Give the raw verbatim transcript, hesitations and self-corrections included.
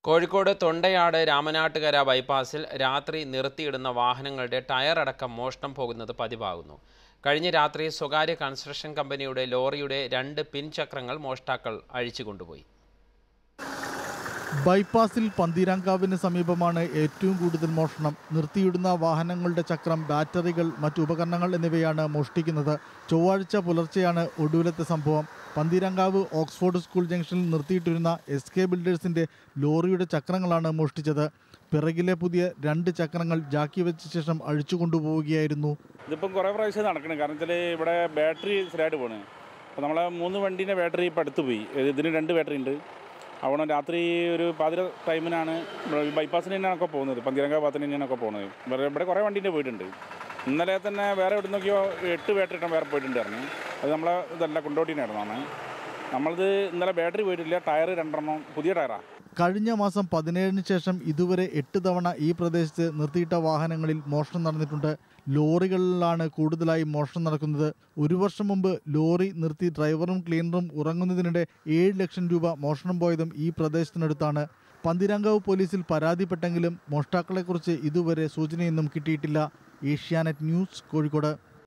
കോഴിക്കോട് തൊണ്ടയാട് രാമനാട്ടുകര ബൈപ്പാസിൽ രാത്രി നിർത്തിയിടുന്ന വാഹനങ്ങളുടെ ടയർ അടക്കം മോഷണം പോകുന്നത് പതിവാകുന്നു. കഴിഞ്ഞ രാത്രി സ്വകാര്യ കൺസ്ട്രക്ഷൻ കമ്പനിയുടെ ലോറിയുടെ രണ്ട് പിൻചക്രങ്ങൾ മോഷ്ടാക്കൾ അഴിച്ചുകൊണ്ടുപോയി. ബൈപ്പാസിൽ പന്തീരാങ്കാവിന് സമീപമാണ് ഏറ്റവും കൂടുതൽ മോഷണം. നിർത്തിയിടുന്ന വാഹനങ്ങളുടെ ചക്രം, ബാറ്ററികൾ, മറ്റു ഉപകരണങ്ങൾ എന്നിവയാണ് മോഷ്ടിക്കുന്നത്. ചൊവ്വാഴ്ച പുലർച്ചെയാണ് ഒടുവിലത്തെ സംഭവം. പന്തീരാങ്കാവ് ഓക്സ്ഫോർഡ് സ്കൂൾ ജംഗ്ഷനിൽ നിർത്തിയിട്ടിരുന്ന എസ് കെ ബിൽഡേഴ്സിന്റെ ലോറിയുടെ ചക്രങ്ങളാണ് മോഷ്ടിച്ചത്. പിറകിലെ പുതിയ രണ്ട് ചക്രങ്ങൾ ജാക്കി വെച്ച ശേഷം അഴിച്ചുകൊണ്ടുപോവുകയായിരുന്നു. ഇതിപ്പം കുറേ പ്രാവശ്യം നടക്കണം. കാരണം വെച്ചാൽ ഇവിടെ ബാറ്ററി സ്ഥിരമായിട്ട് പോകണേ. അപ്പോൾ നമ്മളെ മൂന്ന് വണ്ടീൻ്റെ ബാറ്ററി ഇപ്പം അടുത്ത് പോയി. ഇതിന് രണ്ട് ബാറ്ററി ഉണ്ട്. അവിടെ രാത്രി ഒരു പാതിര ടൈമിനാണ് ബൈപ്പാസിന് തന്നെയാണൊക്കെ പോകുന്നത്. പന്തീരാങ്കാവ് ഭാഗത്തിന് തന്നെയാണൊക്കെ പോകുന്നത്. ഇവിടെ കുറേ വണ്ടീൻ്റെ പോയിട്ടുണ്ട്. ഇന്നലെ തന്നെ വേറെ എവിടെ നോക്കിയോ എട്ട് ബാറ്ററി ഇട്ടാൻ വേറെ പോയിട്ടുണ്ടായിരുന്നു. അത് നമ്മളെ ഇതല്ല കൊണ്ടോട്ടിനായിരുന്നാണ്. നമ്മളത് ഇന്നലെ ബാറ്ററി പോയിട്ടില്ല. ടയർ രണ്ടെണ്ണം പുതിയ ടയറാണ്. കഴിഞ്ഞ മാസം പതിനേഴിന് ശേഷം ഇതുവരെ എട്ട് തവണ ഈ പ്രദേശത്ത് നിർത്തിയിട്ട വാഹനങ്ങളിൽ മോഷണം നടന്നിട്ടുണ്ട്. ലോറികളിലാണ് കൂടുതലായി മോഷണം നടക്കുന്നത്. ഒരു വർഷം മുമ്പ് ലോറി നിർത്തി ഡ്രൈവറും ക്ലീനറും ഉറങ്ങുന്നതിനിടെ ഏഴ് ലക്ഷം രൂപ മോഷണം പോയതും ഈ പ്രദേശത്തിനടുത്താണ്. പന്തീരാങ്കാവ് പോലീസിൽ പരാതിപ്പെട്ടെങ്കിലും മോഷ്ടാക്കളെക്കുറിച്ച് ഇതുവരെ സൂചനയൊന്നും കിട്ടിയിട്ടില്ല. ഏഷ്യാനെറ്റ് ന്യൂസ്, കോഴിക്കോട്.